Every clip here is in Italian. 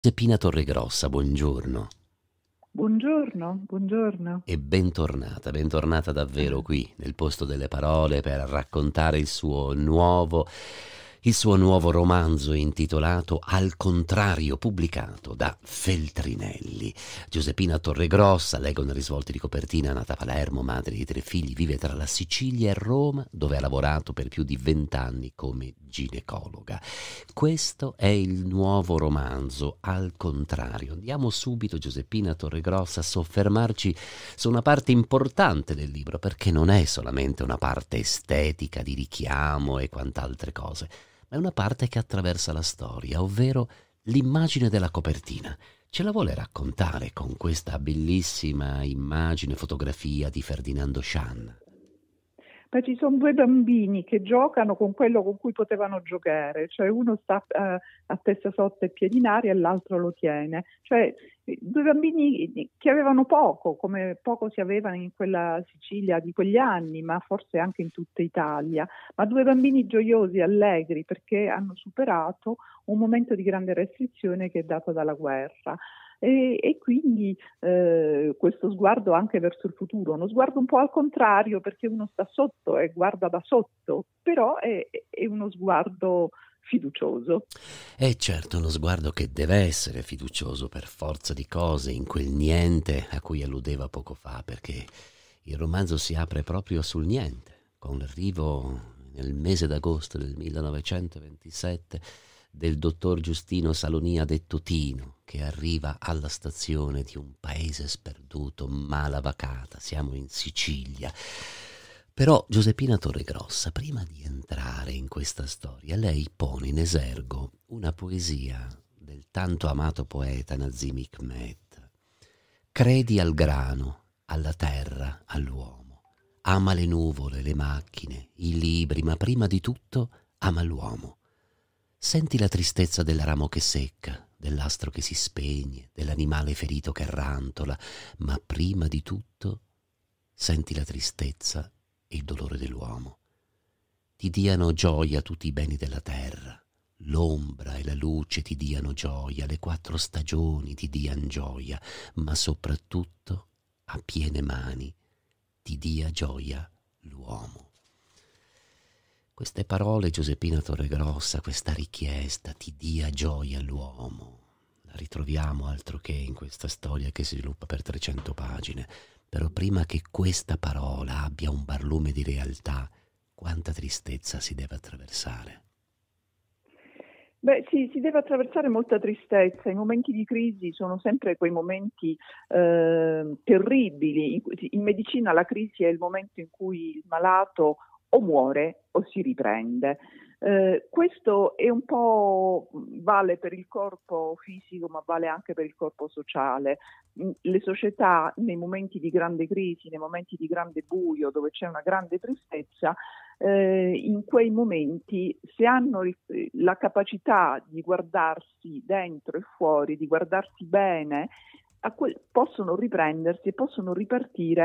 Giuseppina Torregrossa, buongiorno Buongiorno, buongiorno. e bentornata davvero qui nel posto delle parole per raccontare il suo nuovo romanzo intitolato Al contrario, pubblicato da Feltrinelli. Giuseppina Torregrossa, lei con risvolti di copertina, nata a Palermo, madre di 3 figli, vive tra la Sicilia e Roma, dove ha lavorato per più di 20 anni come ginecologa. Questo è il nuovo romanzo, Al contrario. Andiamo subito, Giuseppina Torregrossa, a soffermarci su una parte importante del libro, perché non è solamente una parte estetica di richiamo e quant'altre cose, ma è una parte che attraversa la storia, ovvero l'immagine della copertina. Ce la vuole raccontare con questa bellissima immagine, fotografia di Ferdinando Scianna? Beh, ci sono due bambini che giocano con quello con cui potevano giocare, cioè uno sta a testa sotto e piedi in aria e l'altro lo tiene. Cioè, due bambini che avevano poco, come poco si aveva in quella Sicilia di quegli anni, ma forse anche in tutta Italia, ma due bambini gioiosi, allegri, perché hanno superato un momento di grande restrizione che è dato dalla guerra. E quindi questo sguardo anche verso il futuro, uno sguardo un po' al contrario perché uno sta sotto e guarda da sotto, però è uno sguardo fiducioso. È certo uno sguardo che deve essere fiducioso per forza di cose in quel niente a cui alludeva poco fa, perché il romanzo si apre proprio sul niente, con l'arrivo nel mese d'agosto del 1927 del dottor Giustino Salonia detto Tino, che arriva alla stazione di un paese sperduto, Malavacata, siamo in Sicilia. Però Giuseppina Torregrossa, prima di entrare in questa storia, lei pone in esergo una poesia del tanto amato poeta Nazim Hikmet. Credi al grano, alla terra, all'uomo. Ama le nuvole, le macchine, i libri, ma prima di tutto ama l'uomo. Senti la tristezza del ramo che secca, dell'astro che si spegne, dell'animale ferito che rantola, ma prima di tutto senti la tristezza e il dolore dell'uomo. Ti diano gioia tutti i beni della terra, l'ombra e la luce ti diano gioia, le 4 stagioni ti diano gioia, ma soprattutto a piene mani ti dia gioia l'uomo. Queste parole, Giuseppina Torregrossa, questa richiesta, ti dia gioia l'uomo, la ritroviamo altro che in questa storia che si sviluppa per 300 pagine. Però prima che questa parola abbia un barlume di realtà, quanta tristezza si deve attraversare. Beh, sì, si deve attraversare molta tristezza. I momenti di crisi sono sempre quei momenti terribili. In medicina la crisi è il momento in cui il malato o muore o si riprende. Questo è un po' vale per il corpo fisico, ma vale anche per il corpo sociale. Le società nei momenti di grande crisi, nei momenti di grande buio, dove c'è una grande tristezza, in quei momenti, se hanno la capacità di guardarsi dentro e fuori, di guardarsi bene, possono riprendersi e possono ripartire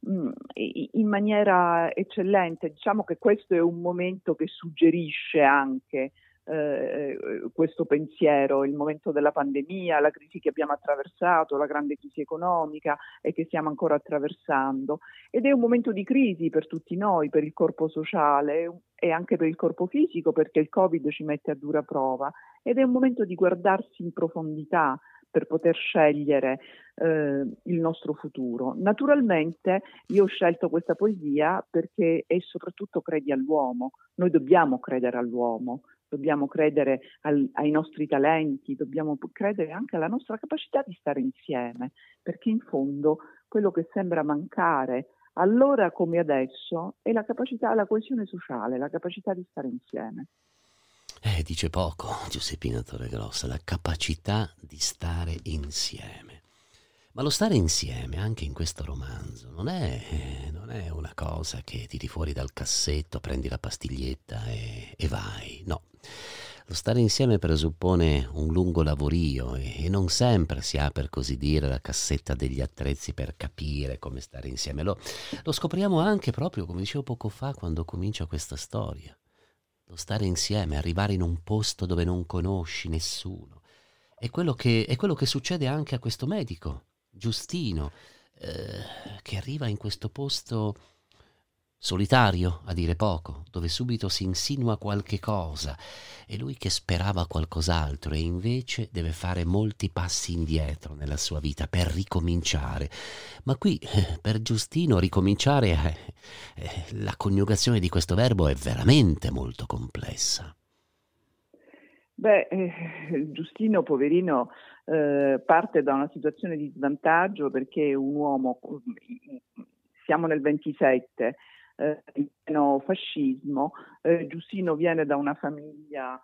in maniera eccellente. Diciamo che questo è un momento che suggerisce anche questo pensiero, il momento della pandemia, la crisi che abbiamo attraversato, la grande crisi economica e che stiamo ancora attraversando. Ed è un momento di crisi per tutti noi, per il corpo sociale e anche per il corpo fisico, perché il Covid ci mette a dura prova. Ed è un momento di guardarsi in profondità per poter scegliere il nostro futuro. Naturalmente io ho scelto questa poesia perché è soprattutto credi all'uomo. Noi dobbiamo credere all'uomo, dobbiamo credere ai nostri talenti, dobbiamo credere anche alla nostra capacità di stare insieme, perché in fondo quello che sembra mancare allora come adesso è la capacità, la coesione sociale, la capacità di stare insieme. Dice poco, Giuseppina Torregrossa, la capacità di stare insieme. Ma lo stare insieme, anche in questo romanzo, non è una cosa che tiri fuori dal cassetto, prendi la pastiglietta e vai, no. Lo stare insieme presuppone un lungo lavorio e non sempre si ha, per così dire, la cassetta degli attrezzi per capire come stare insieme. Lo scopriamo anche proprio, come dicevo poco fa, quando comincia questa storia. Lo stare insieme, arrivare in un posto dove non conosci nessuno È quello che succede anche a questo medico, Giustino, che arriva in questo posto solitario, a dire poco, dove subito si insinua qualche cosa, e lui che sperava qualcos'altro e invece deve fare molti passi indietro nella sua vita per ricominciare. Ma qui, per Giustino, ricominciare, la coniugazione di questo verbo è veramente molto complessa. Beh, Giustino, poverino, parte da una situazione di svantaggio perché è un uomo, siamo nel 27, in pieno fascismo. Giustino viene da una famiglia,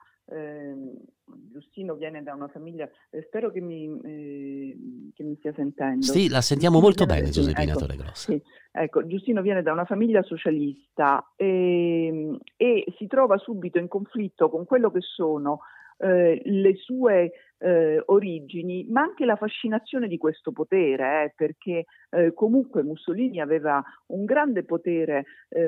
spero che mi stia sentendo. Sì, la sentiamo molto bene, Giuseppina Torregrossa. Sì, ecco, Giustino viene da una famiglia socialista e si trova subito in conflitto con quello che sono le sue origini, ma anche la fascinazione di questo potere, perché comunque Mussolini aveva un grande potere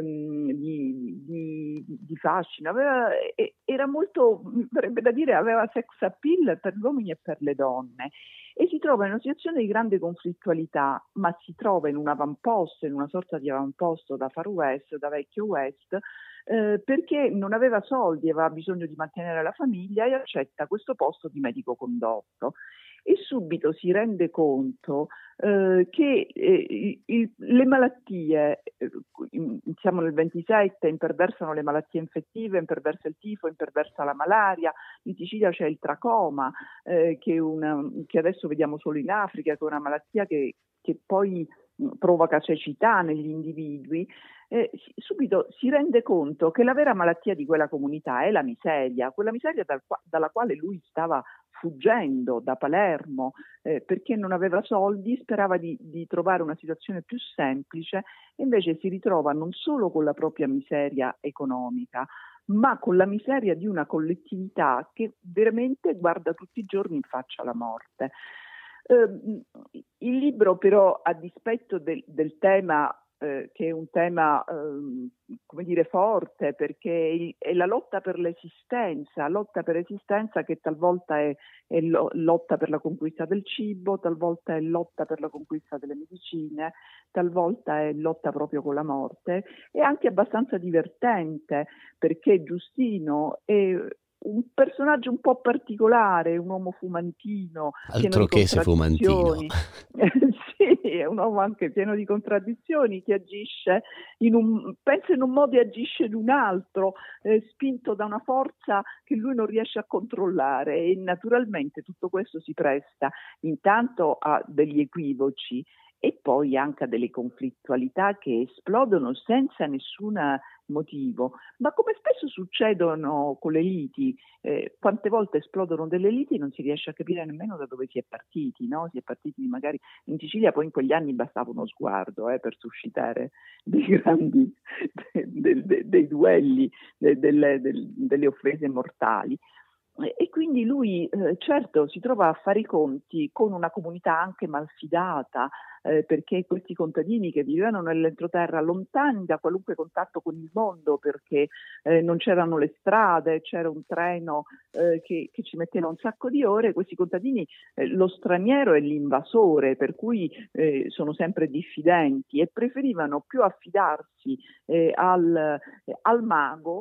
di fascino, era molto, verrebbe da dire, aveva sex appeal per gli uomini e per le donne. E si trova in una situazione di grande conflittualità, ma si trova in un avamposto, in una sorta di avamposto da Far West, da vecchio West, perché non aveva soldi, aveva bisogno di mantenere la famiglia e accetta questo posto di medico condotto. E subito si rende conto che le malattie, siamo nel 27, imperversano le malattie infettive, imperversa il tifo, imperversa la malaria, in Sicilia c'è il tracoma, che adesso vediamo solo in Africa, che è una malattia che poi provoca cecità negli individui. Subito si rende conto che la vera malattia di quella comunità è la miseria, quella miseria dalla quale lui stava fuggendo da Palermo, perché non aveva soldi, sperava di trovare una situazione più semplice, e invece si ritrova non solo con la propria miseria economica, ma con la miseria di una collettività che veramente guarda tutti i giorni in faccia la morte. Il libro però, a dispetto del tema, che è un tema come dire forte, perché è la lotta per l'esistenza che talvolta è lotta per la conquista del cibo, talvolta è lotta per la conquista delle medicine, talvolta è lotta proprio con la morte. È anche abbastanza divertente, perché Giustino è un personaggio un po' particolare, un uomo fumantino, altro che se fumantino. Sì, è un uomo anche pieno di contraddizioni, che agisce pensa in un modo e agisce in un altro, spinto da una forza che lui non riesce a controllare, e naturalmente tutto questo si presta intanto a degli equivoci e poi anche a delle conflittualità che esplodono senza nessun motivo. Ma come spesso succedono con le liti, quante volte esplodono delle liti e non si riesce a capire nemmeno da dove si è partiti, no? Si è partiti magari in Sicilia, poi in quegli anni bastava uno sguardo per suscitare dei grandi dei duelli, delle offese mortali. E quindi lui certo si trova a fare i conti con una comunità anche malfidata, perché questi contadini che vivevano nell'entroterra, lontani da qualunque contatto con il mondo, perché non c'erano le strade, c'era un treno che ci metteva un sacco di ore, questi contadini, lo straniero è l'invasore, per cui sono sempre diffidenti e preferivano più affidarsi al mago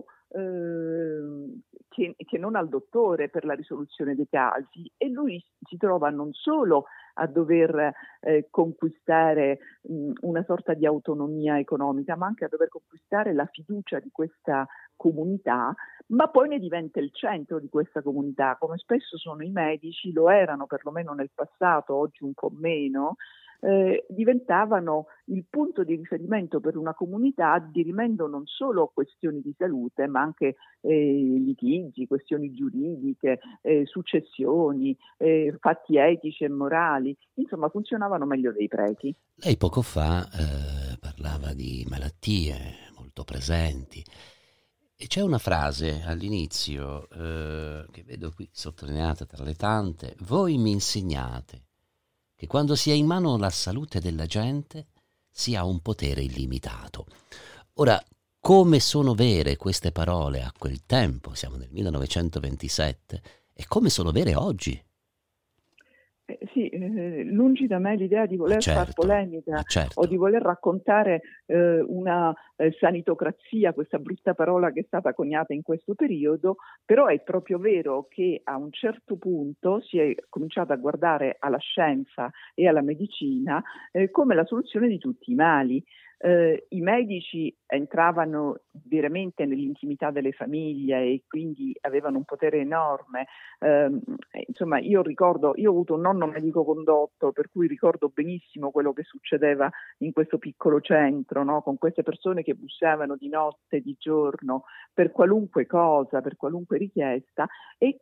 che non al dottore per la risoluzione dei casi. E lui si trova non solo a dover conquistare una sorta di autonomia economica, ma anche a dover conquistare la fiducia di questa comunità, ma poi ne diventa il centro di questa comunità, come spesso sono i medici, lo erano perlomeno nel passato, oggi un po' meno. Diventavano il punto di riferimento per una comunità, dirimendo non solo questioni di salute, ma anche litigi, questioni giuridiche, successioni, fatti etici e morali. Insomma, funzionavano meglio dei preti. Lei poco fa parlava di malattie molto presenti, e c'è una frase all'inizio che vedo qui sottolineata tra le tante: voi mi insegnate che quando si è in mano la salute della gente si ha un potere illimitato. Ora, come sono vere queste parole a quel tempo, siamo nel 1927, e come sono vere oggi? sì, lungi da me l'idea di Ma voler far certo, polemica ma o di certo. voler raccontare una sanitocrazia, questa brutta parola che è stata coniata in questo periodo, però è proprio vero che a un certo punto si è cominciato a guardare alla scienza e alla medicina come la soluzione di tutti i mali. I medici entravano veramente nell'intimità delle famiglie e quindi avevano un potere enorme. Insomma, io ho avuto un nonno medico condotto, per cui ricordo benissimo quello che succedeva in questo piccolo centro, no? Con queste persone che bussavano di notte, di giorno, per qualunque cosa, per qualunque richiesta, e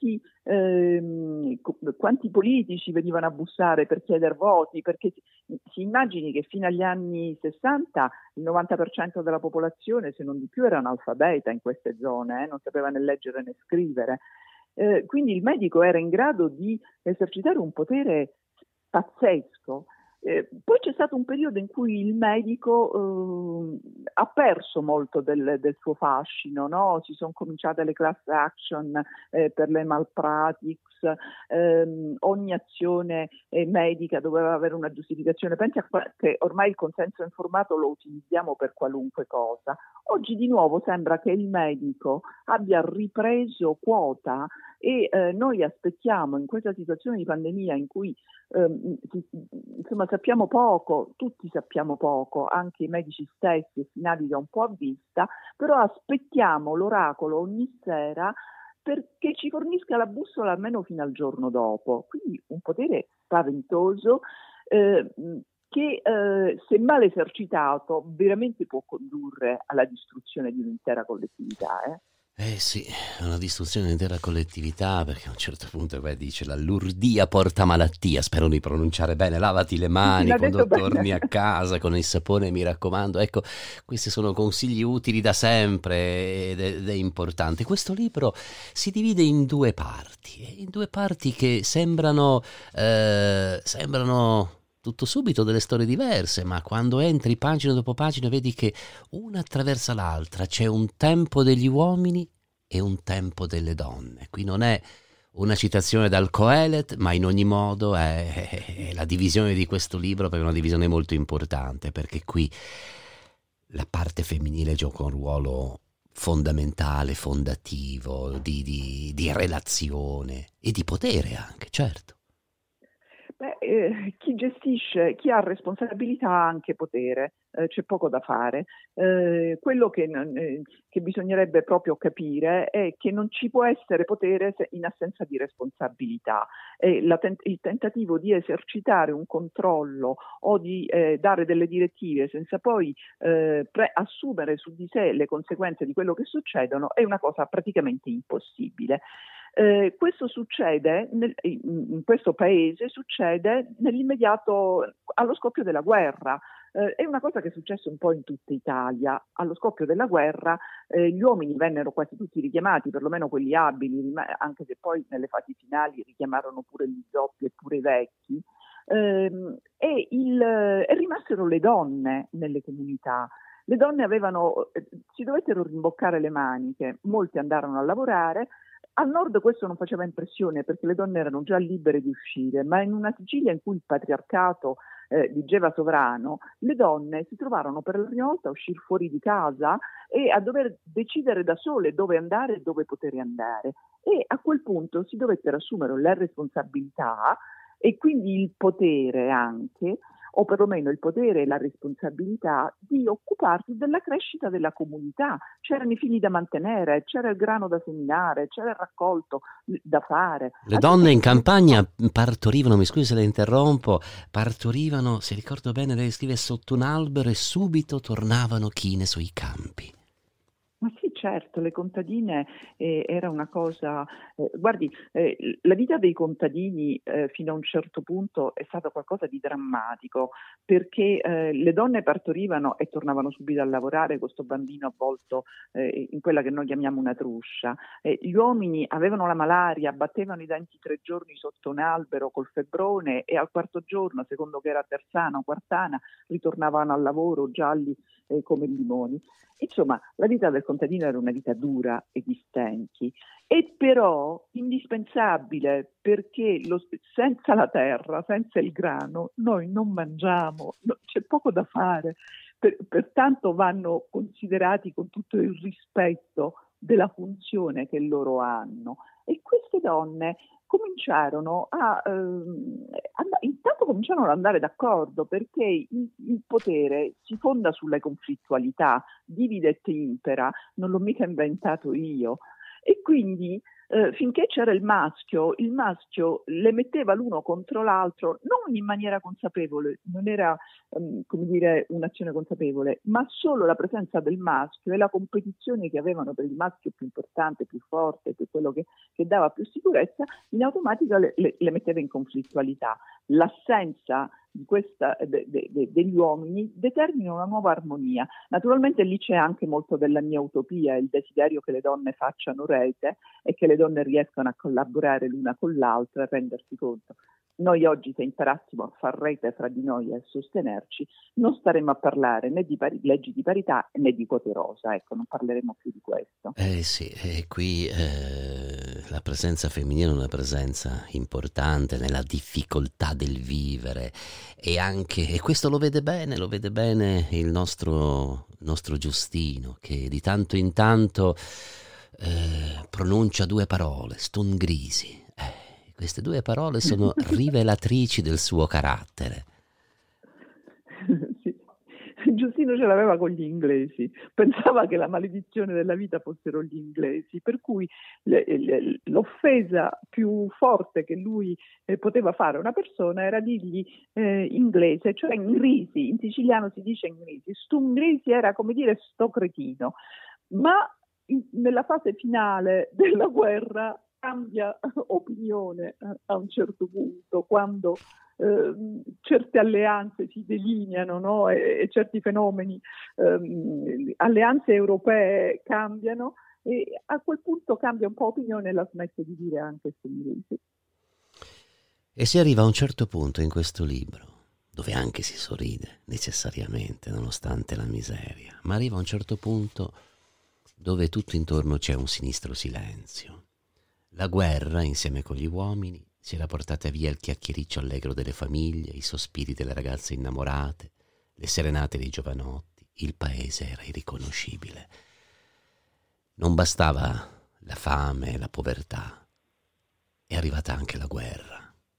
quanti politici venivano a bussare per chiedere voti, perché si immagini che fino agli anni 60 il 90% della popolazione, se non di più, era analfabeta in queste zone, non sapeva né leggere né scrivere. Quindi il medico era in grado di esercitare un potere pazzesco. Poi c'è stato un periodo in cui il medico ha perso molto del suo fascino, no? Si sono cominciate le class action per le malpractice, ogni azione medica doveva avere una giustificazione. Pensi che ormai il consenso informato lo utilizziamo per qualunque cosa. Oggi di nuovo sembra che il medico abbia ripreso quota e noi aspettiamo in questa situazione di pandemia in cui insomma sappiamo poco, tutti sappiamo poco, anche i medici stessi, e si naviga un po' a vista, però aspettiamo l'oracolo ogni sera perché ci fornisca la bussola almeno fino al giorno dopo. Quindi un potere spaventoso che se mal esercitato veramente può condurre alla distruzione di un'intera collettività. Eh sì, è una distruzione dell'intera collettività, perché a un certo punto poi dice la lurdia porta malattia, spero di pronunciare bene, lavati le Sì, sì, mani l'ha detto quando bene. torni a casa con il sapone, mi raccomando. Ecco, questi sono consigli utili da sempre ed è importante. Questo libro si divide in due parti che sembrano tutto subito delle storie diverse, ma quando entri pagina dopo pagina vedi che una attraversa l'altra, c'è un tempo degli uomini e un tempo delle donne. Qui non è una citazione dal Coelet, ma in ogni modo è la divisione di questo libro, perché è una divisione molto importante, perché qui la parte femminile gioca un ruolo fondamentale, fondativo, di relazione e di potere anche, certo. Beh, chi gestisce, chi ha responsabilità ha anche potere, c'è poco da fare. Quello che bisognerebbe proprio capire è che non ci può essere potere in assenza di responsabilità. Il tentativo di esercitare un controllo o di dare delle direttive senza poi assumere su di sé le conseguenze di quello che succedono è una cosa praticamente impossibile. Questo succede in questo paese, succede nell'immediato allo scoppio della guerra. È una cosa che è successa un po' in tutta Italia. Allo scoppio della guerra gli uomini vennero quasi tutti richiamati, perlomeno quelli abili, anche se poi nelle fasi finali richiamarono pure gli zoppi e pure i vecchi. E rimasero le donne nelle comunità. Le donne si dovettero rimboccare le maniche, molti andarono a lavorare. Al nord questo non faceva impressione perché le donne erano già libere di uscire, ma in una Sicilia in cui il patriarcato vigeva sovrano, le donne si trovarono per la prima volta a uscire fuori di casa e a dover decidere da sole dove andare e dove poter andare. E a quel punto si dovettero assumere la responsabilità e quindi il potere anche, o perlomeno il potere e la responsabilità di occuparsi della crescita della comunità. C'erano i figli da mantenere, c'era il grano da seminare, c'era il raccolto da fare. Le donne in Altrimenti campagna nessuno. partorivano, mi scusi se le interrompo, partorivano, se ricordo bene, lei scrive sotto un albero e subito tornavano chine sui campi. Ma sì, certo, le contadine era una cosa, guardi, la vita dei contadini fino a un certo punto è stata qualcosa di drammatico, perché le donne partorivano e tornavano subito a lavorare con questo bambino avvolto in quella che noi chiamiamo una truscia. Gli uomini avevano la malaria, battevano i denti 3 giorni sotto un albero col febbrone e al quarto giorno, secondo che era terzana o quartana, ritornavano al lavoro gialli come limoni. Insomma, la vita del contadino era una vita dura e di stenti, e però indispensabile, perché senza la terra, senza il grano, noi non mangiamo, c'è poco da fare. Pertanto vanno considerati con tutto il rispetto della funzione che loro hanno. E queste donne cominciarono intanto cominciarono ad andare d'accordo, perché il potere si fonda sulle conflittualità, divide et impera, non l'ho mica inventato io. E quindi finché c'era il maschio le metteva l'uno contro l'altro, non in maniera consapevole, non era come dire un'azione consapevole, ma solo la presenza del maschio e la competizione che avevano per il maschio più importante, più forte, per quello che dava più sicurezza, in automatico le metteva in conflittualità. L'assenza di degli uomini determina una nuova armonia. Naturalmente lì c'è anche molto della mia utopia, il desiderio che le donne facciano rete e che le donne riescano a collaborare l'una con l'altra e rendersi conto. Noi oggi, se imparassimo a far rete fra di noi e a sostenerci, non staremmo a parlare né di leggi di parità né di quote rosa, ecco, non parleremo più di questo. Sì, e qui la presenza femminile è una presenza importante nella difficoltà del vivere, e questo lo vede bene il nostro Giustino, che di tanto in tanto pronuncia due parole, stungrisi. Queste due parole sono rivelatrici del suo carattere. Sì. Giustino ce l'aveva con gli inglesi, pensava che la maledizione della vita fossero gli inglesi, per cui l'offesa più forte che lui poteva fare a una persona era dirgli inglese, cioè ingrisi, in siciliano si dice ingrisi, stungrisi era come dire sto cretino, ma nella fase finale della guerra cambia opinione a un certo punto, quando certe alleanze si delineano, no? e certi fenomeni, alleanze europee cambiano, e a quel punto cambia un po' opinione e la smette di dire anche stungrisi. E si arriva a un certo punto in questo libro, dove anche si sorride necessariamente, nonostante la miseria, ma arriva a un certo punto dove tutto intorno c'è un sinistro silenzio. La guerra, insieme con gli uomini, si era portata via il chiacchiericcio allegro delle famiglie, i sospiri delle ragazze innamorate, le serenate dei giovanotti. Il paese era irriconoscibile. Non bastava la fame e la povertà, è arrivata anche la guerra.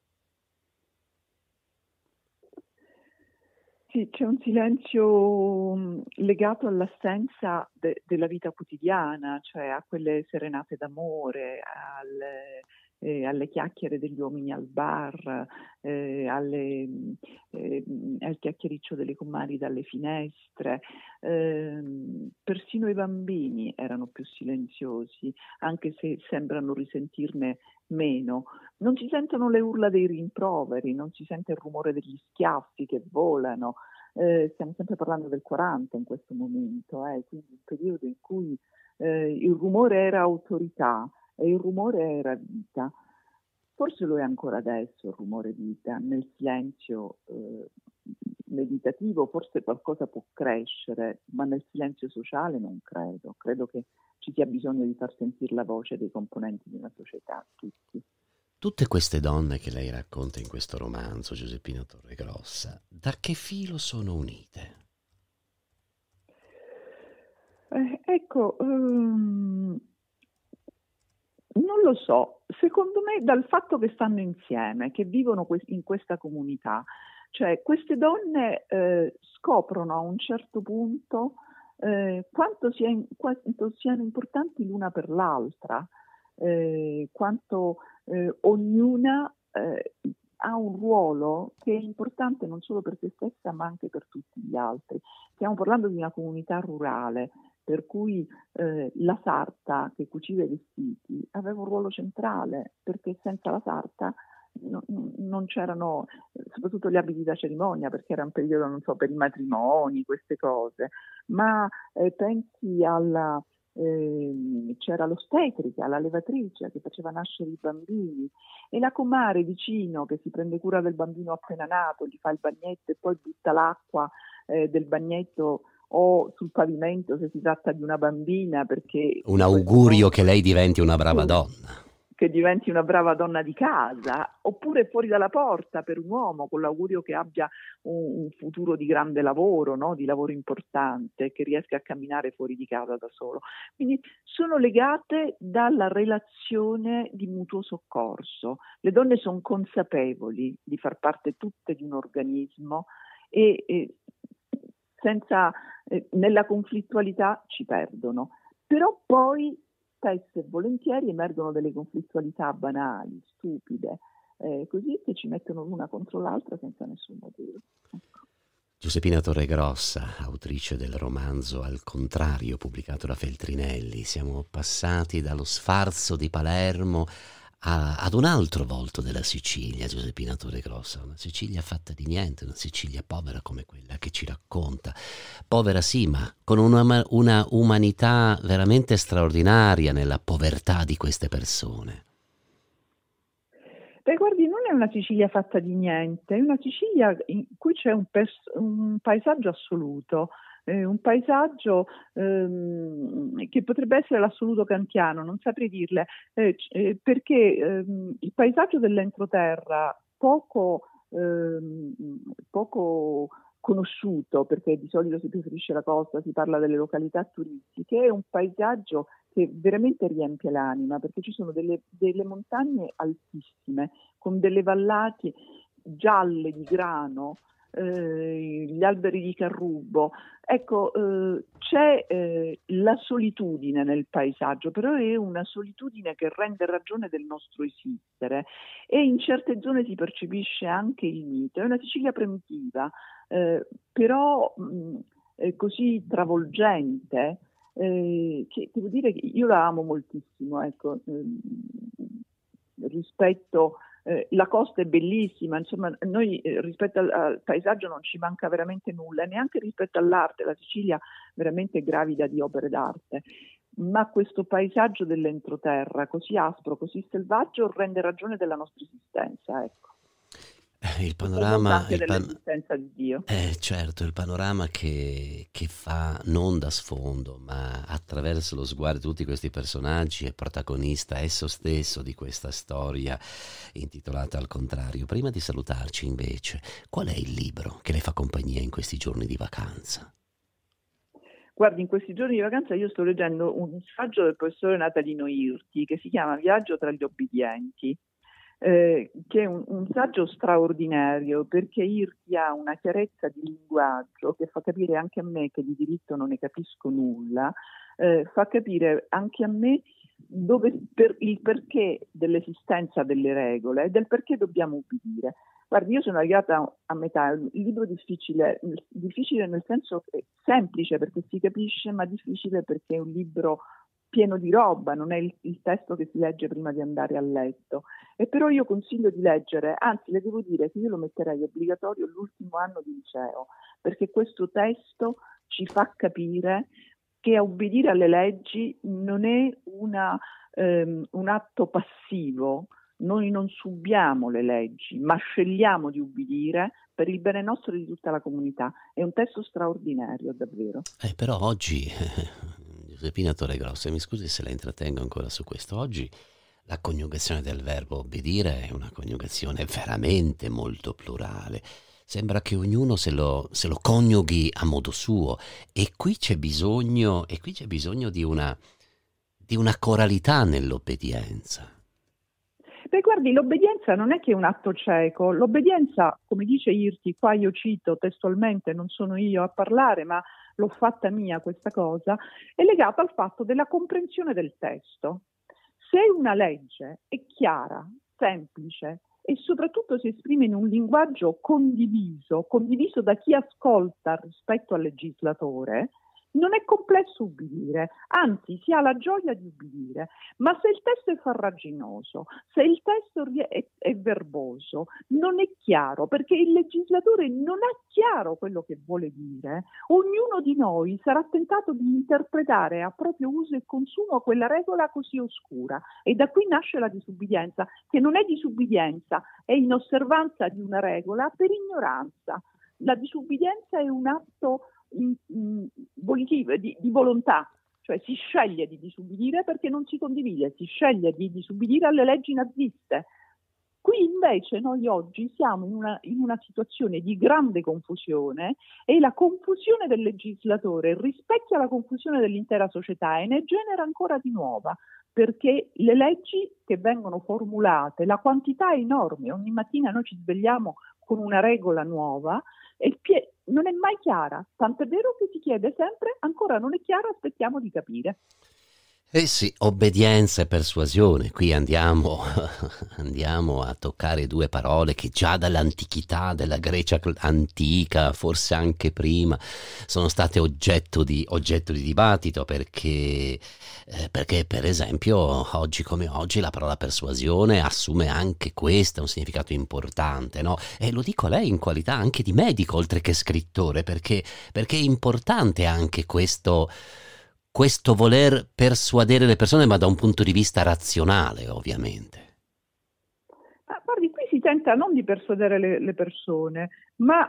Sì, c'è un silenzio legato all'assenza della vita quotidiana, cioè a quelle serenate d'amore, alle chiacchiere degli uomini al bar, al chiacchiericcio delle comari dalle finestre. Persino i bambini erano più silenziosi, anche se sembrano risentirne meno. Non si sentono le urla dei rimproveri, non si sente il rumore degli schiaffi che volano. Stiamo sempre parlando del 40 in questo momento, quindi un periodo in cui il rumore era autorità e il rumore era vita. Forse lo è ancora adesso il rumore vita, nel silenzio meditativo forse qualcosa può crescere, ma nel silenzio sociale non credo. Credo che ci sia bisogno di far sentire la voce dei componenti di una società, tutti. Tutte queste donne che lei racconta in questo romanzo, Giuseppina Torregrossa, da che filo sono unite? Ecco, non lo so, secondo me dal fatto che stanno insieme, che vivono in questa comunità, cioè queste donne scoprono a un certo punto quanto siano importanti l'una per l'altra, quanto ognuna ha un ruolo che è importante non solo per se stessa ma anche per tutti gli altri. Stiamo parlando di una comunità rurale, per cui la sarta che cuciva i vestiti aveva un ruolo centrale, perché senza la sarta non c'erano, soprattutto gli abiti da cerimonia, perché era un periodo, non so, per i matrimoni, queste cose, ma pensi c'era l'ostetrica, la levatrice che faceva nascere i bambini, e la comare vicino che si prende cura del bambino appena nato, gli fa il bagnetto e poi butta l'acqua del bagnetto o sul pavimento se si tratta di una bambina, perché Un augurio che lei diventi una brava donna. Che diventi una brava donna di casa, oppure fuori dalla porta per un uomo con l'augurio che abbia un futuro di grande lavoro, no? Di lavoro importante, che riesca a camminare fuori di casa da solo. Quindi sono legate dalla relazione di mutuo soccorso. Le donne sono consapevoli di far parte tutte di un organismo e senza, nella conflittualità ci perdono. Però poi spesso e volentieri emergono delle conflittualità banali, stupide, così che ci mettono l'una contro l'altra senza nessun motivo. Ecco. Giuseppina Torregrossa, autrice del romanzo Al contrario, pubblicato da Feltrinelli. Siamo passati dallo sfarzo di Palermo ad un altro volto della Sicilia, Giuseppina Torregrossa, una Sicilia fatta di niente, una Sicilia povera come quella che ci racconta. Povera sì, ma con una umanità veramente straordinaria nella povertà di queste persone. Beh, guardi, non è una Sicilia fatta di niente, è una Sicilia in cui c'è un paesaggio assoluto, un paesaggio che potrebbe essere l'assoluto kantiano, non saprei dirle, perché il paesaggio dell'entroterra poco conosciuto, perché di solito si preferisce la costa, si parla delle località turistiche, è un paesaggio che veramente riempie l'anima, perché ci sono delle montagne altissime, con delle vallate gialle di grano, gli alberi di carrubo. Ecco, c'è la solitudine nel paesaggio, però è una solitudine che rende ragione del nostro esistere e in certe zone si percepisce anche il mito. È una Sicilia primitiva, però così travolgente, che devo dire che io la amo moltissimo, ecco, rispetto la costa è bellissima, insomma noi rispetto al paesaggio non ci manca veramente nulla, neanche rispetto all'arte. La Sicilia veramente è gravida di opere d'arte, ma questo paesaggio dell'entroterra così aspro, così selvaggio rende ragione della nostra esistenza, ecco. Il panorama, dell'esistenza di Dio. Certo, il panorama che fa non da sfondo, ma attraverso lo sguardo di tutti questi personaggi è protagonista esso stesso di questa storia intitolata Al contrario. Prima di salutarci, invece, qual è il libro che le fa compagnia in questi giorni di vacanza? Guardi, in questi giorni di vacanza io sto leggendo un saggio del professore Natalino Irti che si chiama Viaggio tra gli obbedienti. Che è un saggio straordinario, perché Irti ha una chiarezza di linguaggio che fa capire anche a me, che di diritto non ne capisco nulla, fa capire anche a me il perché dell'esistenza delle regole e del perché dobbiamo ubbidire. Guardi, io sono arrivata a metà, il libro difficile nel senso semplice perché si capisce, ma difficile perché è un libro pieno di roba, non è il testo che si legge prima di andare a letto. E però io consiglio di leggere, anzi le devo dire che io lo metterei obbligatorio l'ultimo anno di liceo, perché questo testo ci fa capire che obbedire alle leggi non è un atto passivo. Noi non subiamo le leggi, ma scegliamo di ubbidire per il bene nostro e di tutta la comunità. È un testo straordinario, davvero. Però oggi, Giuseppina Torregrossa, mi scusi se la intrattengo ancora su questo, oggi la coniugazione del verbo obbedire è una coniugazione veramente molto plurale. Sembra che ognuno se lo coniughi a modo suo e qui c'è bisogno di una coralità nell'obbedienza. Beh, guardi, l'obbedienza non è che è un atto cieco. L'obbedienza, come dice Irti, qua io cito testualmente, non sono io a parlare, ma l'ho fatta mia questa cosa, è legata al fatto della comprensione del testo. Se una legge è chiara, semplice e soprattutto si esprime in un linguaggio condiviso da chi ascolta rispetto al legislatore, non è complesso ubbidire, anzi si ha la gioia di ubbidire, ma se il testo è farraginoso, se il testo è verboso, non è chiaro, perché il legislatore non ha chiaro quello che vuole dire, ognuno di noi sarà tentato di interpretare a proprio uso e consumo quella regola così oscura e da qui nasce la disubbidienza, che non è disubbidienza, è inosservanza di una regola per ignoranza. La disubbidienza è un atto volitive, di volontà, cioè si sceglie di disubbidire perché non si condivide, si sceglie di disubbidire alle leggi naziste. Qui invece noi oggi siamo in una situazione di grande confusione e la confusione del legislatore rispecchia la confusione dell'intera società e ne genera ancora di nuova, perché le leggi che vengono formulate, la quantità è enorme, ogni mattina noi ci svegliamo con una regola nuova e non è mai chiara, tant'è vero che si chiede sempre ancora non è chiara, aspettiamo di capire. Eh sì, obbedienza e persuasione. Qui andiamo a toccare due parole che già dall'antichità, della Grecia antica, forse anche prima, sono state oggetto di dibattito perché per esempio oggi come oggi la parola persuasione assume anche questo un significato importante, no? E lo dico a lei in qualità anche di medico oltre che scrittore, perché è importante anche questo voler persuadere le persone, ma da un punto di vista razionale, ovviamente. Guardi, qui si tenta non di persuadere le persone, ma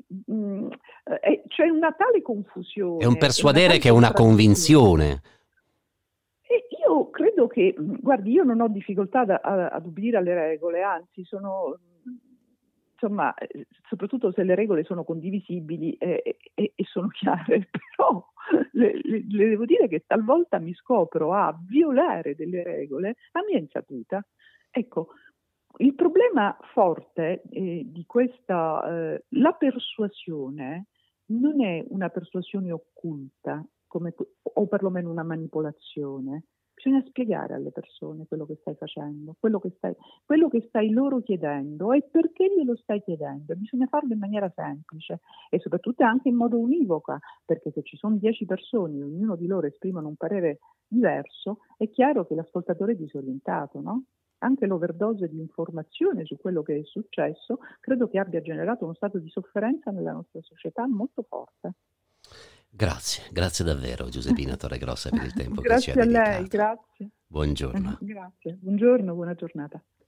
c'è una tale confusione. È un persuadere che è una convinzione. E io credo che, guardi, io non ho difficoltà ad ubbidire alle regole, anzi sono... Insomma, soprattutto se le regole sono condivisibili e sono chiare, però le devo dire che talvolta mi scopro a violare delle regole a mia insaputa. Ecco, il problema forte di questa, la persuasione non è una persuasione occulta, o perlomeno una manipolazione. Bisogna spiegare alle persone quello che stai facendo, quello che stai loro chiedendo e perché glielo stai chiedendo. Bisogna farlo in maniera semplice e soprattutto anche in modo univoco, perché se ci sono 10 persone e ognuno di loro esprimono un parere diverso, è chiaro che l'ascoltatore è disorientato, no? Anche l'overdose di informazione su quello che è successo credo che abbia generato uno stato di sofferenza nella nostra società molto forte. Grazie davvero Giuseppina Torregrossa per il tempo che ci ha dedicato. dedicato. Grazie a lei, grazie. Buongiorno. Grazie, buongiorno, buona giornata.